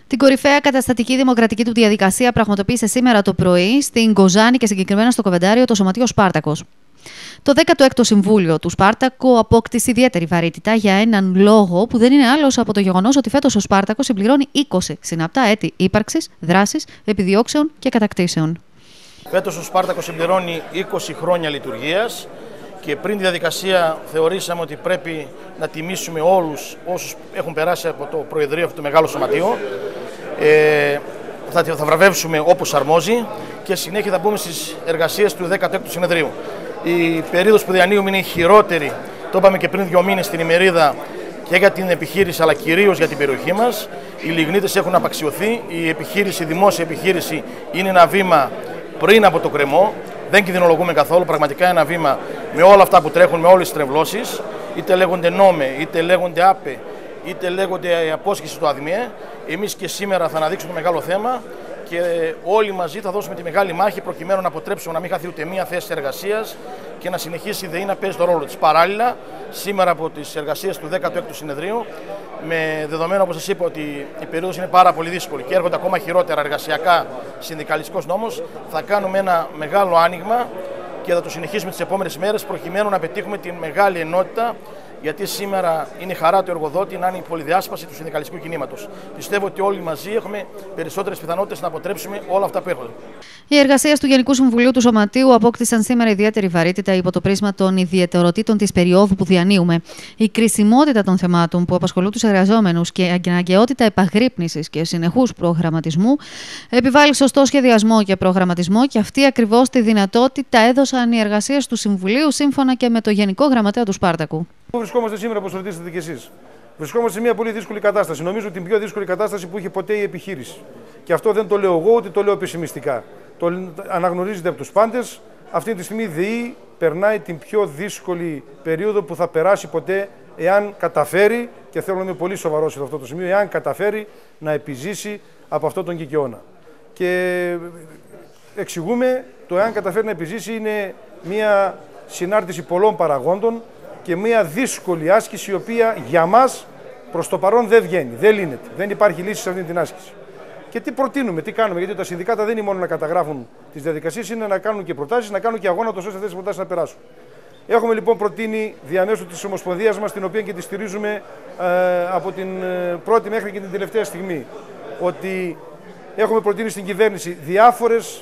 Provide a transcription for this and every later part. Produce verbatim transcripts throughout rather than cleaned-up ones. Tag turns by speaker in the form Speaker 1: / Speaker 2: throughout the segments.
Speaker 1: Την κορυφαία καταστατική δημοκρατική του διαδικασία πραγματοποίησε σήμερα το πρωί στην Κοζάνη και συγκεκριμένα στο Κοβεντάριο το Σωματείο Σπάρτακος. Το δέκατο έκτο Συμβούλιο του Σπάρτακο απόκτησε ιδιαίτερη βαρύτητα για έναν λόγο που δεν είναι άλλος από το γεγονός ότι φέτος ο Σπάρτακος συμπληρώνει είκοσι συναπτά έτη ύπαρξης, δράσης, επιδιώξεων και κατακτήσεων.
Speaker 2: Φέτος ο Σπάρτακος συμπληρώνει είκοσι χρόνια λειτουργίας και πριν τη διαδικασία θεωρήσαμε ότι πρέπει να τιμήσουμε όλους όσους έχουν περάσει από το Προεδρείο αυτό το μεγάλο σωματείο. Ε, θα, θα βραβεύσουμε όπως αρμόζει και συνέχεια θα μπούμε στις εργασίες του δέκατου έκτου Συνεδρίου. Η περίοδος που διανύουμε είναι η χειρότερη, το είπαμε και πριν δύο μήνες στην ημερίδα, και για την επιχείρηση αλλά κυρίως για την περιοχή μας. Οι λιγνίτες έχουν απαξιωθεί, η επιχείρηση, η δημόσια επιχείρηση είναι ένα βήμα πριν από το κρεμό. Δεν κινδυνολογούμε καθόλου, πραγματικά ένα βήμα με όλα αυτά που τρέχουν, με όλες τις τρευλώσεις, είτε λέγονται νόμε, είτε λέγονται άπε, είτε λέγονται απόσχηση του ΑΔΜΙΕ. Εμείς και σήμερα θα αναδείξουμε το μεγάλο θέμα και όλοι μαζί θα δώσουμε τη μεγάλη μάχη προκειμένου να αποτρέψουμε να μην χαθεί ούτε μία θέση εργασίας και να συνεχίσει η ΔΕΗ να παίζει το ρόλο της. Παράλληλα, σήμερα από τις εργασίες του δέκατου έκτου Συνεδρίου, με δεδομένο, όπως σας είπα, ότι η περίοδος είναι πάρα πολύ δύσκολη και έρχονται ακόμα χειρότερα εργασιακά συνδικαλιστικός νόμος, θα κάνουμε ένα μεγάλο άνοιγμα και θα το συνεχίσουμε τις επόμενες μέρες προκειμένου να πετύχουμε τη μεγάλη ενότητα. Γιατί σήμερα είναι η χαρά του εργοδότη να είναι η πολυδιάσπαση του συνδικαλιστικού κινήματος. Πιστεύω ότι όλοι μαζί έχουμε περισσότερες πιθανότητες να αποτρέψουμε όλα αυτά που έρχονται.
Speaker 1: Οι εργασίες του Γενικού Συμβουλίου του Σωματείου απόκτησαν σήμερα ιδιαίτερη βαρύτητα υπό το πρίσμα των ιδιαιτεροτήτων της περίοδου που διανύουμε. Η κρισιμότητα των θεμάτων που απασχολούν τους εργαζόμενους και η αναγκαιότητα επαγρύπνησης και συνεχούς προγραμματισμού επιβάλλει σωστό σχεδιασμό και προγραμματισμό, και αυτή ακριβώς τη δυνατότητα έδωσαν οι εργασίες του Συμβουλίου σύμφωνα και με το Γενικό Γραμματέα του Σπάρτακου.
Speaker 3: Πού βρισκόμαστε σήμερα, όπως ρωτήσατε κι εσείς? Βρισκόμαστε σε μια πολύ δύσκολη κατάσταση. Νομίζω την πιο δύσκολη κατάσταση που είχε ποτέ η επιχείρηση. Και αυτό δεν το λέω εγώ, ούτε το λέω πεσημιστικά. Το αναγνωρίζεται από τους πάντες. Αυτή τη στιγμή η ΔΕΗ περνάει την πιο δύσκολη περίοδο που θα περάσει ποτέ, εάν καταφέρει, και θέλω να είμαι πολύ σοβαρός σε αυτό το σημείο, εάν καταφέρει να επιζήσει από αυτόν τον κικαιώνα. Και εξηγούμε, το εάν καταφέρει να επιζήσει είναι μια συνάρτηση πολλών παραγόντων και μια δύσκολη άσκηση, η οποία για μας προς το παρόν δεν βγαίνει, δεν λύνεται. Δεν υπάρχει λύση σε αυτή την άσκηση. Και τι προτείνουμε, τι κάνουμε, γιατί τα συνδικάτα δεν είναι μόνο να καταγράφουν τις διαδικασίες, είναι να κάνουν και προτάσεις, να κάνουν και αγώνα τόσο ώστε αυτές τις προτάσεις να περάσουν. Έχουμε λοιπόν προτείνει διαμέσου της Ομοσπονδίας μας, την οποία και τη στηρίζουμε ε, από την πρώτη μέχρι και την τελευταία στιγμή, ότι έχουμε προτείνει στην κυβέρνηση διάφορες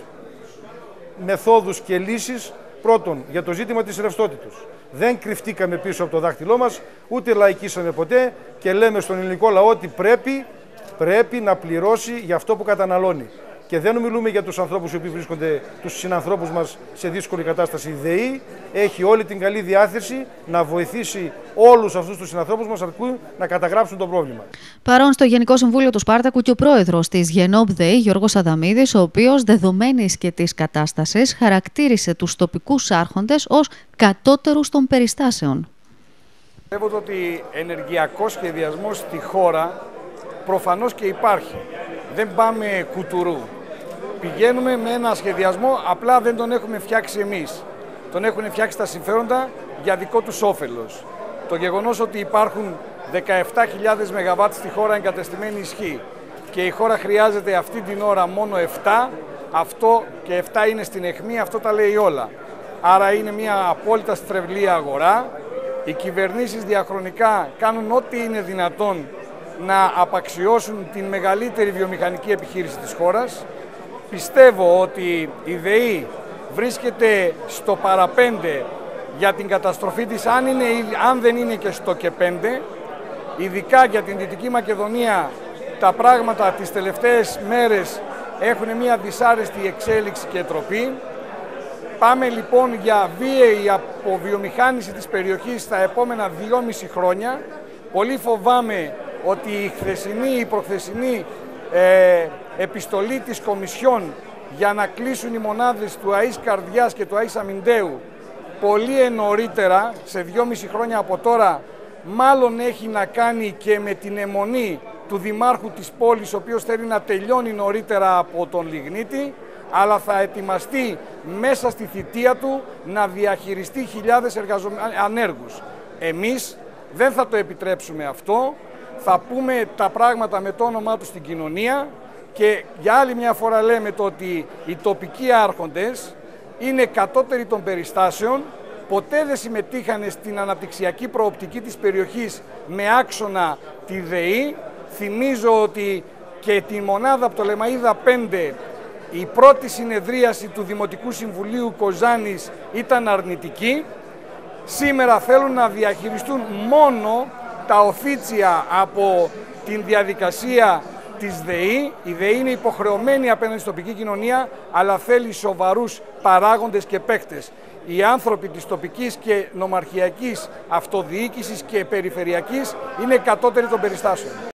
Speaker 3: μεθόδους και λύσεις. Πρώτον, για το ζήτημα της ρευστότητας. Δεν κρυφτήκαμε πίσω από το δάχτυλό μας, ούτε λαϊκίσαμε ποτέ και λέμε στον ελληνικό λαό ότι πρέπει, πρέπει να πληρώσει για αυτό που καταναλώνει. Και δεν μιλούμε για τους ανθρώπους οι οποίοι βρίσκονται, τους συνανθρώπους μας, σε δύσκολη κατάσταση. Η ΔΕΗ έχει όλη την καλή διάθεση να βοηθήσει όλους αυτούς τους συνανθρώπους μας, αρκούν να καταγράψουν το πρόβλημα.
Speaker 1: Παρόν στο Γενικό Συμβούλιο του Σπάρτακου και ο πρόεδρος της Γενόπ ΔΕΗ, Γιώργος Αδαμίδης, ο οποίος, δεδομένης και της κατάστασης, χαρακτήρισε τους τοπικούς άρχοντες ως κατώτερους των περιστάσεων.
Speaker 4: Πιστεύω ότι ενεργειακός σχεδιασμός στη χώρα προφανώς και υπάρχει. Δεν πάμε κουτουρού. Πηγαίνουμε με ένα σχεδιασμό, απλά δεν τον έχουμε φτιάξει εμείς. Τον έχουν φτιάξει τα συμφέροντα για δικό τους όφελος. Το γεγονός ότι υπάρχουν δεκαεπτά χιλιάδες μεγαβάτ στη χώρα εγκατεστημένη ισχύ και η χώρα χρειάζεται αυτή την ώρα μόνο επτά, αυτό και επτά είναι στην αιχμή, αυτό τα λέει όλα. Άρα είναι μια απόλυτα στρεβλή αγορά. Οι κυβερνήσεις διαχρονικά κάνουν ό,τι είναι δυνατόν να απαξιώσουν την μεγαλύτερη βιομηχανική επιχείρηση της χώρας. Πιστεύω ότι η ΔΕΗ βρίσκεται στο παραπέντε για την καταστροφή της, αν, είναι, αν δεν είναι και στο και πέντε. Ειδικά για την Δυτική Μακεδονία τα πράγματα τις τελευταίες μέρες έχουν μια δυσάρεστη εξέλιξη και τροπή. Πάμε λοιπόν για βίαιη αποβιομηχάνηση της περιοχής στα επόμενα δυόμιση χρόνια. Πολύ φοβάμαι ότι η χθεσινή, η προχθεσινή ε, επιστολή της Κομισιόν για να κλείσουν οι μονάδες του ΑΙΣ Καρδιάς και του ΑΙΣ Αμυντέου πολύ νωρίτερα, σε δυόμιση χρόνια από τώρα, μάλλον έχει να κάνει και με την αιμονή του Δημάρχου της πόλης, ο οποίος θέλει να τελειώνει νωρίτερα από τον λιγνίτη, αλλά θα ετοιμαστεί μέσα στη θητεία του να διαχειριστεί χιλιάδες εργαζομένους ανέργους. Εμείς δεν θα το επιτρέψουμε αυτό. θα πούμε τα πράγματα με το όνομά του στην κοινωνία και για άλλη μια φορά λέμε το ότι οι τοπικοί άρχοντες είναι κατώτεροι των περιστάσεων, ποτέ δεν συμμετείχαν στην αναπτυξιακή προοπτική της περιοχής με άξονα τη ΔΕΗ. Θυμίζω ότι και τη μονάδα από το Λεμαΐδα πέντε η πρώτη συνεδρίαση του Δημοτικού Συμβουλίου Κοζάνης ήταν αρνητική. Σήμερα θέλουν να διαχειριστούν μόνο τα οφίτσια από την διαδικασία της ΔΕΗ. Η ΔΕΗ είναι υποχρεωμένη απέναντι στην τοπική κοινωνία, αλλά θέλει σοβαρούς παράγοντες και παίκτες. Οι άνθρωποι της τοπικής και νομαρχιακής αυτοδιοίκησης και περιφερειακής είναι κατώτεροι των περιστάσεων.